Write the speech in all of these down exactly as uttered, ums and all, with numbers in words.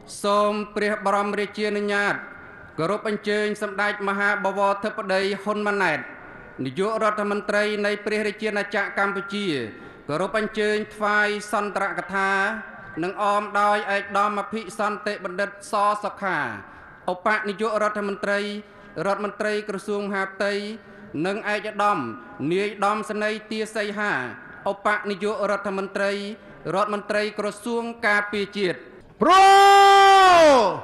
Som Priya Baramrichi Nyat, Group and Change some Dike Maha Bawa Tepaday Honmanet, Nijo Rotamantray, Nay Priya Chak Kampuchi, Group and Change Twi Santrakata, Nung Om Doi Ek Dama Pi Sante Bandet Saw Saka, Opak Nijo Rotamantray, Rotmantray Krusung Haptay, Nung Ek Dom, Ni Dom Sanay Tia Say Ha, Opak Nijo Rotamantray, Rotmantray Krusung Kapi Chit. Pro!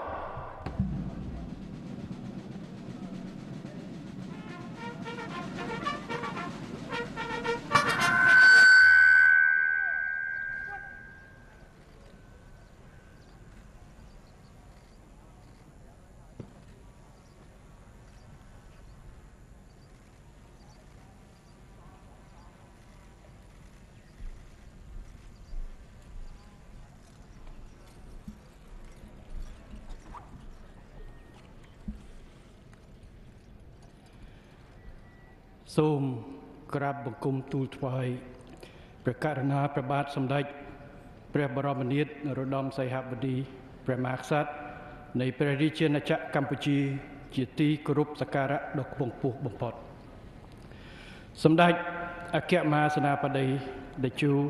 សូមក្រាបបង្គំទូលថ្វាយព្រះករុណាព្រះបាទសម្ដេចព្រះបរមនាថនរោត្តមសីហបតីព្រះមហាក្សត្រនៃព្រះរាជាណាចក្រកម្ពុជាជាទីគោរពសក្ការៈដ៏ខ្ពង់ខ្ពស់បំផុតសម្ដេចអគ្គមហាសេនាបតីតេជោ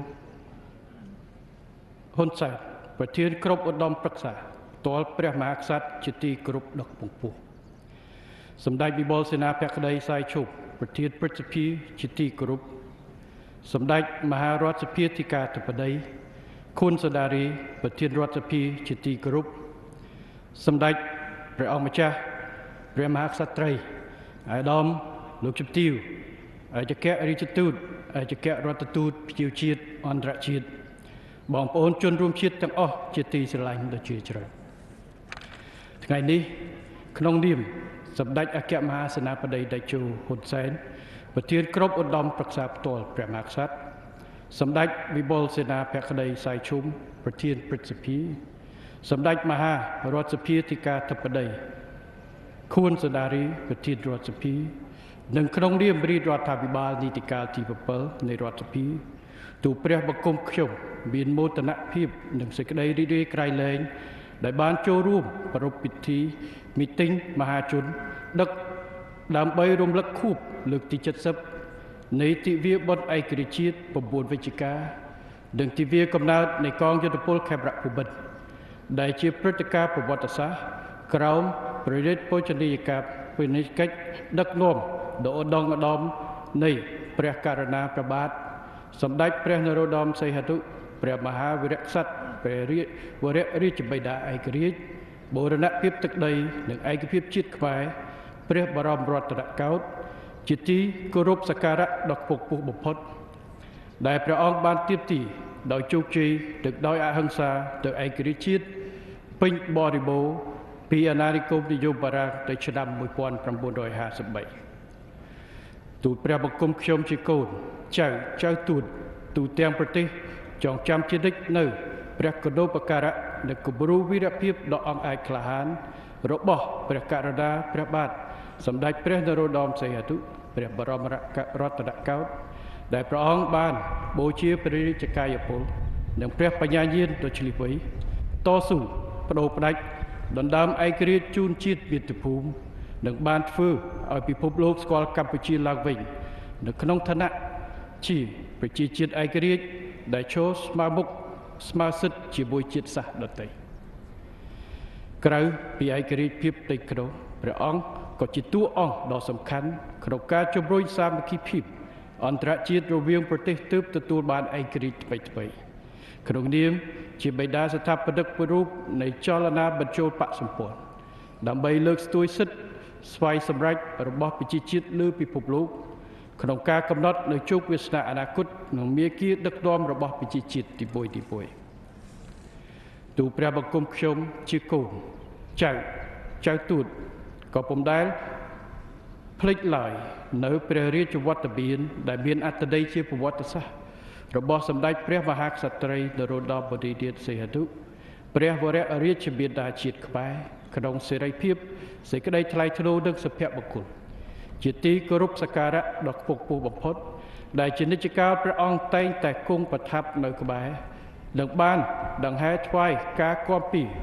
ហ៊ុនសែនប្រធានក្រុមឧត្តមប្រឹក្សាផ្ទាល់ព្រះមហាក្សត្រជាទីគោរពដ៏ខ្ពង់ខ្ពស់សម្ដេចវិបុលសេនាភក្តីសាយឈប់ប្រធានព្រឹទ្ធសភាជាទីគោរពសម្ដេចមហារដ្ឋសភាធិការធិបតីខួនសដារីប្រធានរដ្ឋសភាជាទីគោរពសម្ដេចព្រះអង្គម្ចាស់ព្រះមហាក្សត្រីអាយដាមលោកជំទាវអគ្គរដ្ឋទូតអគ្គរដ្ឋទូតភ្ញៀវជាតិអន្តរជាតិបងប្អូនជនរួមជាតិទាំងអស់ជាទីស្រឡាញ់ដ៏ជ្រាលជ្រៅថ្ងៃនេះក្នុងនាមសម្ដេចអគ្គមហាសេនាបតីតេជោហ៊ុនសែនប្រធានក្រុមឧត្តមប្រឹក្សាផ្ទាល់ព្រះមហាក្សត្រសម្ដេចវិបុលសេនាភក្តីសាយឈុំប្រធានព្រឹទ្ធសភាសម្ដេចមហារដ្ឋសភាធិការធិបតីខួនសដារីប្រធានរដ្ឋសភានិងក្នុងនាមរាជរដ្ឋាភិបាលនីតិកាលទីbảyនៃរដ្ឋសភាទូព្រះបង្គំខ្ញុំមានមោទនភាពនិងសេចក្តីរីករាយក្រៃលែងដែលបានចូលរួមប្រារព្ធពិធីមីទីងមហាជនដឹកដើម្បីរំលឹកខួបលើកទី70នៃទិវាបុណ្យឯករាជ្យជាតិ9វិច្ឆិកានិងទិវាកំណើតនៃកងយោធពលខេមរៈភូមិន្ទដែលជាព្រឹត្តិការណ៍ប្រវត្តិសាស្ត្រក្រោមព្រះរាជបូជនីយកម្មពាណិជ្ជកិច្ចដឹកនាំដ៏ឧត្តមឧត្តមនៃព្រះករុណាព្រះបាទសម្ដេចព្រះនរោត្តមសីហនុព្រះមហាវីរក្សត្រព្រះរាជវររាជបិតាឯករាជ្យបូរណភាពទឹកដីនិងឯកភាពជាតិខ្មែរព្រះបរមរដ្ឋនកោដ្ឋជាទីគោរពសក្ការៈដ៏ខ្ពង់ខ្ពស់បំផុតដែលព្រះអង្គបានទាមទារដោយជោគជ័យនិងដោយអហិង្សាទៅឯករាជ្យជាតិពេញបរិបូរណ៍ពីអាណានិគមនិយមបារាំងទៅឆ្នាំmột nghìn chín trăm hai mươi baទូតព្រះបង្គំខ្ញុំជាកូនចៅចៅទូតទូទាំងប្រទេសចងចាំជានិច្ចនៅព្រះករុណោបការៈនិងគំរូវីរភាពដ៏អង់អាចក្លាហានរបស់ព្រះករុណាព្រះបាទសម្ដេចព្រះនរោត្តមសីហនុព្រះបរមរដ្ឋនកោដ្ឋដែលព្រះអង្គបានបូជាព្រះរាជកាយពលនិងព្រះបញ្ញាញាណដ៏ឆ្លៀសវៃតស៊ូបដូរផ្ដាច់ដណ្ដើមឯករាជ្យជូនជាតិមាតុភូមិនិងបានធ្វើឲ្យពិភពលោកស្គាល់កម្ពុជាឡើងវិញនៅក្នុងឋានៈជាប្រជាជាតិឯករាជ្យដែលឈរស្មើមុខស្មើសិទ្ធិជាមួយជាតិសាសន៍ដទៃក្រៅពីឯករាជ្យភាពផ្ទៃក្នុងព្រះអង្គក៏ជាតួអង្គដ៏សំខាន់ក្នុងការជំរុញសាមគ្គីភាពអន្តរជាតិរវាងប្រទេសទើបទទួលបានឯករាជ្យថ្មីថ្មីក្នុងនាមជាបិតាស្ថាបនិកមួយរូបនៃចលនាបញ្ចូលបក្សសម្ព័ន្ធដើម្បីលើកស្ទួយសិទ្ធិស្វ័យសម្រេចរបស់ប្រជាជាតិលើពិភពលោកក្នុងការកំណត់នូវជោគវាសនាអនាគតនិងមាគ៌ាដឹកនាំរបស់ប្រជាជាតិទីមួយទីមួយទូព្រះបង្គំខ្ញុំជាកូនចៅចៅទូតក៏ពុំដែលភ្លេចឡើយនៅព្រះរាជវត្តមានដែលមានអត្ថន័យជាប្រវត្តិសាស្ត្ររបស់សម្ដេចព្រះមហាក្សត្រីនរោត្តមបឌិរាជសីហនុព្រះវររាជបិតាជាតិខ្មែរក្នុងសេរីភាពសេចក្តីថ្លៃថ្នូរនិងសុភមង្គលជាទីគោរពសក្ការៈដ៏ខ្ពង់ខ្ពស់បំផុតដែលជានិច្ចកាលព្រះអង្គតែងតែគង់ប្រថាប់នៅក្បែរនិងបានដង្ហែថ្វាយការគាំពៀ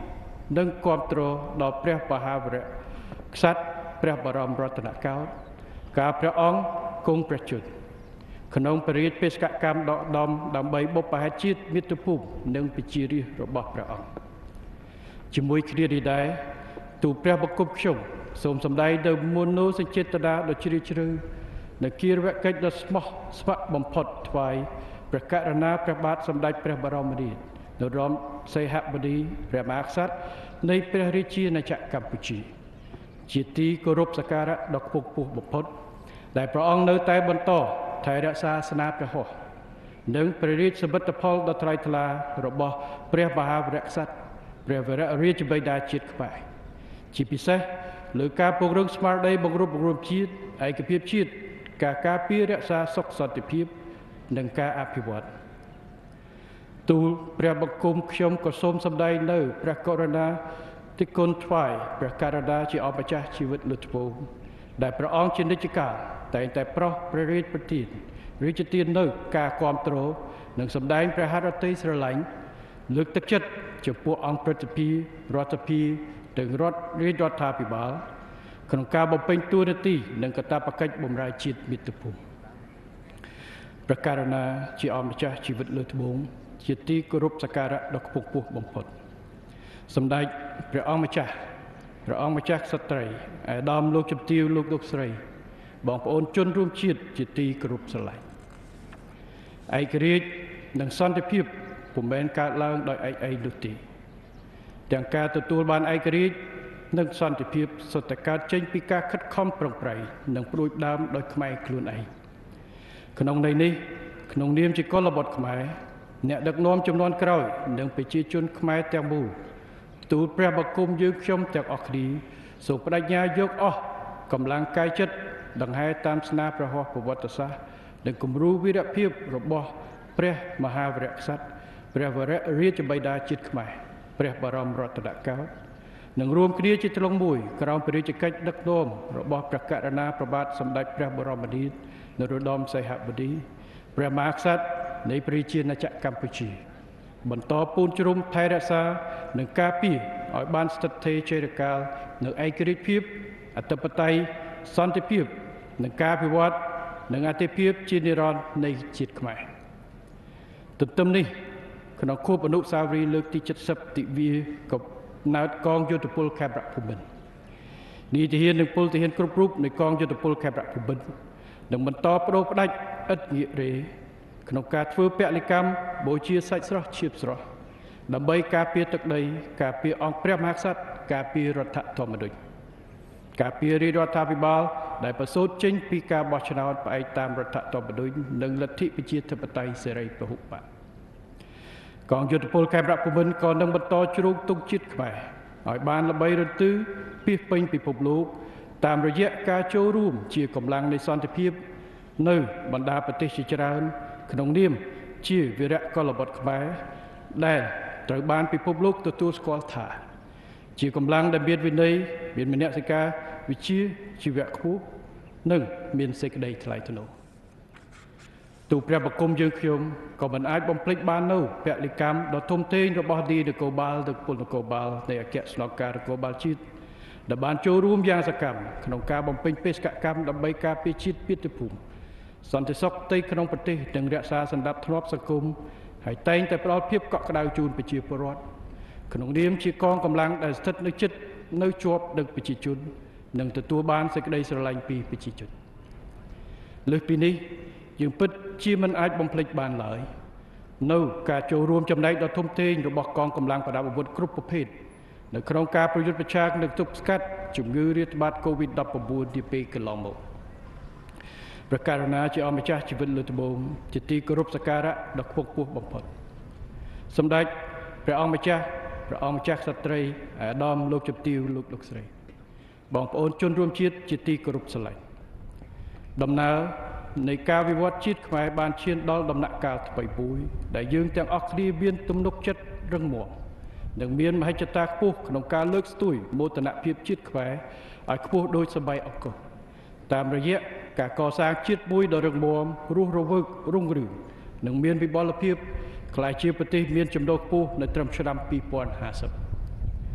និងគាំទ្រដល់ព្រះមហាវីរក្សត្រព្រះបរមរតនកោដ្ឋការព្រះអង្គគង់ព្រះជន្មក្នុងព្រះរាជបេសកកម្មដកដមដើម្បីបុព្វហេតុជាតិមាតុភូមិនិងប្រជារាស្ត្ររបស់ព្រះអង្គជាមួយគ្នានេះដែរទូលព្រះបង្គំខ្ញុំសូមសម្ដែងនៅមនោសញ្ចេតនាដ៏ជ្រាលជ្រៅនៅគិរវកិច្ចដ៏ស្មោះស្ម័គ្របំផុតថ្វាយព្រះករុណាព្រះបាទសម្ដេចព្រះបរមរាជនរោត្តមសីហមុនីព្រះមហាក្សត្រនៃព្រះរាជាណាចក្រកម្ពុជាជាទីគោរពសក្ការៈដ៏ខ្ពង់ខ្ពស់បំផុតដែលព្រះអង្គនៅតែបន្តថែរក្សាស្នាព្រះហស្ថនិងព្រះរាជសមិទ្ធផលដ៏ថ្លៃថ្លារបស់ព្រះមហាវីរក្សត្រព្រះវររាជបិតាជាតិខ្មែរជាពិសេសលើការពង្រឹងស្មារតីបង្រួបបង្រួមជាតិឯកភាពជាតិការការពាររក្សាសុខសន្តិភាពនិងការអភិវឌ្ឍទូលព្រះបង្គំខ្ញុំក៏សូមសម្ដែងនៅព្រះករុណាទិគុណថ្វាយព្រះករុណាជាអម្ចាស់ជីវិតលើត្បូងដែលព្រះអង្គជានិច្ចកាលតែងតែប្រោសព្រះរាជប្រទានរាជទាននៅការគ្រប់គ្រងនិងសម្ដែងព្រះហឫទ័យស្រឡាញ់លើកទឹកចិត្តចំពោះអង្គព្រឹទ្ធសភារដ្ឋសភានិងរដ្ឋរាជរដ្ឋាភិបាលក្នុងការបំពេញតួនាទីនិងកាតព្វកិច្ចបម្រើជាតិមាតុភូមិព្រះករុណាជាអម្ចាស់ជីវិតលើត្បូងជាទីគោរពសក្ការៈដ៏ខ្ពង់ខ្ពស់បំផុតសម្ដេចព្រះអង្គម្ចាស់ព្រះអង្គម្ចាស់ក្សត្រីអាដាមលោកជំទាវលោកលោកស្រីបងប្អូនជនរួមជាតិជាទីគោរពស្រឡាញ់ឯករាជ្យនិងសន្តិភាពពុំមែនកើតឡើងដោយឯកឯងនោះទេទាំងការទទួលបានឯករាជ្យនិងសន្តិភាពសុទ្ធតែកើតចេញពីការខិតខំប្រឹងប្រែងនិងព្រួយដើមដោយខ្មែរខ្លួនឯងក្នុងន័យនេះក្នុងនាមជាកុលបុត្រខ្មែរអ្នកដឹកនាំជំនាន់ក្រោយនិងប្រជាជនខ្មែរទាំងមូលទូលព្រះបង្គំយើងខ្ញុំទាំងអស់គ្នាសូមបដិញ្ញាយកអស់កម្លាំងកាយចិត្តដង្ហែតាមស្នាព្រះហស្ថប្រវត្តិសាស្ត្រនិងគំរូវីរភាពរបស់ព្រះមហាវីរក្សត្រព្រះវររាជបិតាជាតិខ្មែរព្រះបរមរតនកោដ្ឋនិងរួមគ្នាជាធ្លុងមួយក្រោមព្រះរាជកិច្ចដឹកនាំរបស់ព្រះករុណាព្រះបាទសម្ដេចព្រះបរមនាថនរោត្តមសីហមុនីព្រះមហាក្សត្រនៃព្រះរាជាណាចក្រកម្ពុជាបន្តពូនជ្រុំថែរក្សានិងការពារឲ្យបានស្ថិតស្ថេរជារកាលនៅឯករាជ្យភាពអធិបតេយ្យសន្តិភាពនិងការអភិវឌ្ឍនិងអធិភាពជានិរន្តរ៍នៃជាតិខ្មែរទន្ទឹមនេះក្នុងខួបអនុស្សាវរីយ៍លើកទីเจ็ดสิบទិវាកំណើតកងយោធពលខេមរភូមិន្ទនីតិហាននិងពលទាហានគ្រប់រូបនៃកងយោធពលខេមរភូមិន្ទនឹងបន្តបដូរផ្ដាច់ឥតងាករេក្នុងការធ្វើពលកម្មបូជាសាច់ស្រស់ឈាបស្រស់ដើម្បីការពារទឹកដីការពារអង្គព្រះមហាក្សត្រការពាររដ្ឋធម្មនុញ្ញការពាររាជរដ្ឋាភិបាលដែលប្រសូតចេញពីការបោះឆ្នោតផ្អែកតាមរដ្ឋធម្មនុញ្ញនិងលទ្ធិប្រជាធិបតេយ្យសេរីពហុបកកងយោធពលខេមរភូមិន្ទក៏នឹងបន្តជ្រោកទង់ជាតិខ្មែរឲ្យបានល្បីរន្ទឺពាសពេញពិភពលោកតាមរយៈការចូលរួមជាកម្លាំងនៃសន្តិភាពនៅបណ្ដាប្រទេសជាច្រើនក្នុងនាមជាវីរៈកុលបុត្រខ្មែរដែលត្រូវបានពិភពលោកទទួលស្គាល់ថាជាកម្លាំងដែលមានវិន័យមានមនសិការវិជ្ជាជីវៈខ្ពស់និងមានសេចក្តីថ្លៃថ្នូរទូព្រះបង្គំយើងខ្ញុំក៏មិនអាចបំភ្លេចបាននៅពលកម្មដ៏ធំធេងរបស់ទីនគរបាលនិងពលនគរបាលនៃអគ្គស្នងការនគរបាលជាតិដែលបានចូលរួមយ៉ាងសកម្មក្នុងការបំពេញបេសកកម្មដើម្បីការពារជាតិមាតុភូមិសន្តិសុខផ្ទៃក្នុងប្រទេសនិងរក្សាសណ្ដាប់ធ្នាប់សង្គមហើយតែងតែផ្ដល់ភាពកក់ក្ដៅជូនប្រជាពលរដ្ឋក្នុងនាមជាកងកម្លាំងដែលស្ថិតនៅជិតនៅជាប់នឹងប្រជាជននិងទទួលបានសេចក្តីស្រឡាញ់ពីប្រជាជនលើសពីនេះយើងពិតជាមិនអាចបំភ្លេចបានឡើយនៅការចូលរួមចំណែកដ៏ធំធេងរបស់កងកម្លាំងប្រដាប់អាវុធគ្រប់ប្រភេទនៅក្នុងការប្រយុទ្ធប្រឆាំងនឹងទប់ស្កាត់ជំងឺរាតត្បាត កូវីដ ដប់ប្រាំបួន នាពេលកន្លងមកព្រះករុណាជាអម្ចាស់ជីវិតលើត្បូងជាទីគោរពសក្ការៈដ៏ខ្ពង់ខ្ពស់បំផុតសម្ដេចព្រះអង្គម្ចាស់ព្រះអង្គម្ចាស់ក្សត្រីអាដាមលោកជំទាវលោកលោកស្រីបងប្អូនជនរួមជាតិជាទីគោរពស្រឡាញ់ដំណើរនៃការវិវត្តជាតិខ្មែរបានឈានដល់ដំណាក់កាលថ្មីមួយដែលយើងទាំងអស់គ្នាមានទំនុកចិត្តរឹងមាំនិងមានមហិច្ឆតាខ្ពស់ក្នុងការលើកស្ទួយមោទនភាពជាតិខ្មែរឲ្យខ្ពស់ដូចសបាយអង្គរតាមរយៈការកសាងជាតិមួយដ៏រឹងមាំរស់រវើករុងរឿងនិងមានវិបលភាពក្លាយជាប្រទេសមានចំណូលខ្ពស់នៅត្រឹមឆ្នាំពីរពាន់ហាសិប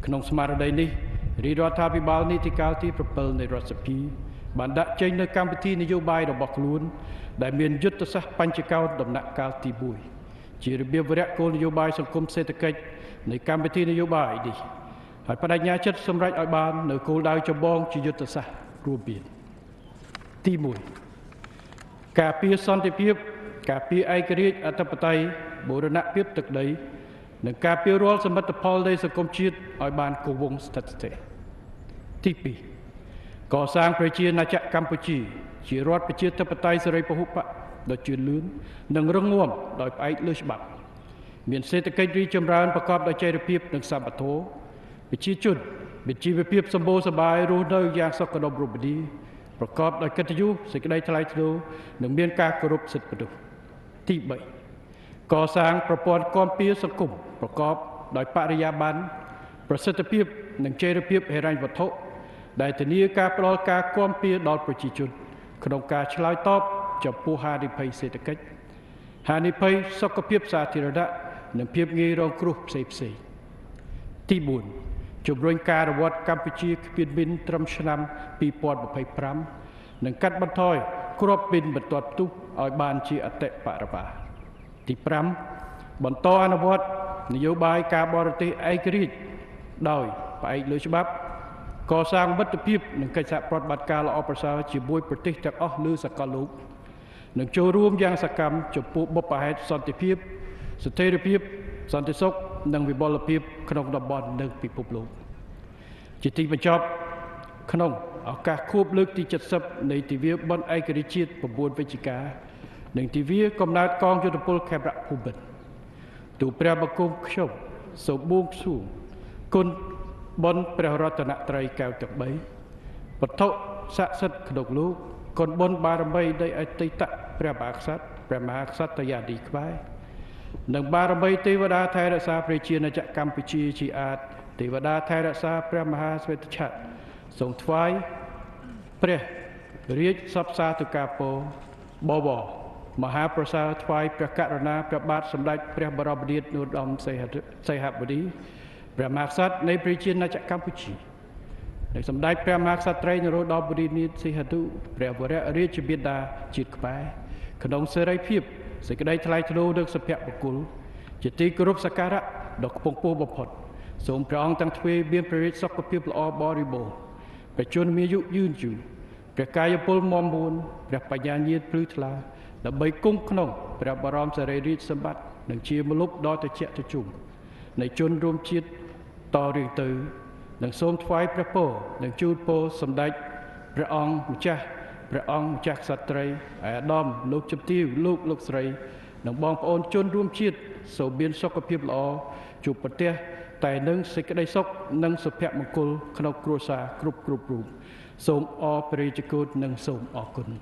ក្នុងស្មារតីនេះរាជរដ្ឋាភិបាលនីតិកាលទីប្រពៃនៃរដ្ឋសភាបានដាក់ចេញនូវកម្មវិធីនយោបាយរបស់ខ្លួនដែលមានយុទ្ធសាស្ត្របញ្ចកោណដំណាក់កាលទីមួយជារបៀបវរៈគោលនយោបាយសង្គមសេដ្ឋកិច្ចនៃកម្មវិធីនយោបាយនេះហើយបដិញ្ញាចិត្តសម្រេចឲ្យបាននៅគោលដៅចម្បងជាយុទ្ធសាស្ត្ររួមមានទីមួយការពារសន្តិភាពការពារឯករាជ្យអធិបតេយ្យបូរណភាពទឹកដីនិងការពាររាល់សមិទ្ធផលនៃសង្គមជាតិឲ្យបានគង់វង្សស្ថិតស្ថេរទីពីរកសាងប្រជាណាចក្រកម្ពុជាជារដ្ឋប្រជាធិបតេយ្យសេរីពហុបកដ៏ជឿនលឿននិងរឹងមាំដោយផ្អែកលើច្បាប់មានសេដ្ឋកិច្ចរីកចម្រើនប្រកបដោយចីរភាពនិងសមត្ថភាពប្រជាជនមានជីវភាពសម្បូរសប្បាយរស់នៅយ៉ាងសុខដុមរមនាប្រកបដោយកិត្តិយសសេចក្តីថ្លៃថ្នូរនិងមានការគោរពសិទ្ធិមនុស្សទីបីកសាងប្រព័ន្ធគាំពារសង្គមប្រកបដោយបរិយាបន្នប្រសិទ្ធភាពនិងចីរភាពហិរញ្ញវត្ថុដែលធានាការផ្ដល់ការគាំពារដល់ប្រជាជនក្នុងការឆ្លើយតបចំពោះហានិភ័យសេដ្ឋកិច្ចហានិភ័យសុខភាពសាធារណៈនិងភាពងាយរងគ្រោះផ្សេងផ្សេងទីបួនជំរុញការអនុវត្តកម្ពុជាគ្មានមីនត្រឹមឆ្នាំពីរពាន់ម្ភៃប្រាំនិងកាត់បន្ថយគ្រាប់មីនបន្ទាត់ផ្ទុះឲ្យបានជាអតិបរមាទីប្រាំបន្តអនុវត្តនយោបាយការបរទេសឯករាជ្យដោយផ្អែកលើច្បាប់កសាងមិត្តភាពនិងកិច្ចសហប្រតិបត្តិការល្អប្រសើរជាមួយប្រទេសទាំងអស់លើសកលលោកនិងចូលរួមយ៉ាងសកម្មចំពោះបុព្វហេតុសន្តិភាពស្ថិរភាពសន្តិសុខនិងវិបុលភាពក្នុងតំបន់និងពិភពលោកជាទីបញ្ចប់ក្នុងឱកាសខួបលើកទី칠십នៃទិវាបុណ្យឯករាជ្យជាតិ៩វិច្ឆិកានិងទិវាកំណើតកងយោធពលខេមរភូមិន្ទទូព្រះបង្គំខ្ញុំសូមបួងសួងគុណបុណ្យព្រះរតនត្រ័យកែវទាំងបីវត្ថុស័ក្តិសិទ្ធិក្នុងលោកគុណបុណ្យបារមីនៃអតីតព្រះមហាក្សត្រព្រះមហាក្សត្រយានីខ្មែរនិងបារមីទេវតាថែរក្សាប្រជាណាចក្រកម្ពុជាជាអាចទេវតាថែរក្សាព្រះមហាស្វេតឆ័ត្រសូមថ្វាយព្រះរាជសព្វសាធុការពរបវរមហាប្រសើរថ្វាយព្រះករុណាព្រះបាទសម្ដេចព្រះបរមនាថនរោត្តមសីហមុនីព្រះមហាក្សត្រនៃប្រជាណាចក្រកម្ពុជានិងសម្ដេចព្រះមហាក្សត្រីនរោត្តមមុនីនាថសីហនុព្រះវររាជបិតាជាតិខ្មែរក្នុងសេរីភាពសេចក្តីថ្លៃថ្នូរនិងសុភមង្គលជាទីគោរពសក្ការៈដ៏ខ្ពង់ខ្ពស់បំផុតសូមព្រះអង្គទាំងទ្វេមានព្រះរាជសុខភាពល្អបរិបូរណ៍ព្រះជន្មាយុយឺនយូរព្រះកាយពលមាំមួនព្រះបញ្ញាញាណភ្លឺថ្លាដើម្បីគង់ក្នុងព្រះបរមសារីរាជសម្បត្តិនិងជាមលុបដ៏ត្រជាក់ត្រជុំនៃជនរួមជាតិតរៀងទៅនិងសូមថ្វាយព្រះពរនិងជូនពរសម្ដេចព្រះអង្គម្ចាស់ព្រះអង្គម្ចាស់ក្សត្រីអាដាមលោកជំទាវលោកលោកស្រីនិងបងប្អូនជនរួមជាតិសូមមានសុខភាពល្អជួបប្រទះតែនឹងសេចក្តីសុខនិងសុភមង្គលក្នុងគ្រួសារគ្រប់គ្រប់រូបសូមអរព្រះរាជកូននិងសូមអរគុណ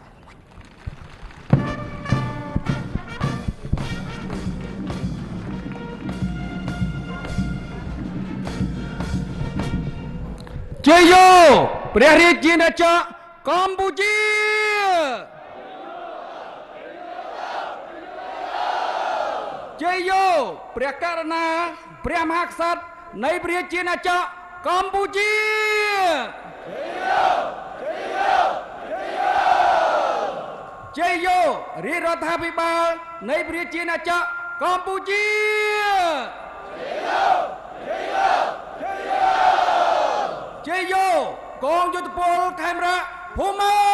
ជ័យយោព្រះរាជាណាចក្រកម្ពុជាជ័យយោព្រះករុណាព្រះមហាក្សត្រនៃព្រះរាជាណាចក្រកម្ពុជាជ័យយោរាជរដ្ឋាភិបាលនៃព្រះរាជាណាចក្រកម្ពុជាជ័យយោកងយោធពលខេមរភូមិន្ទ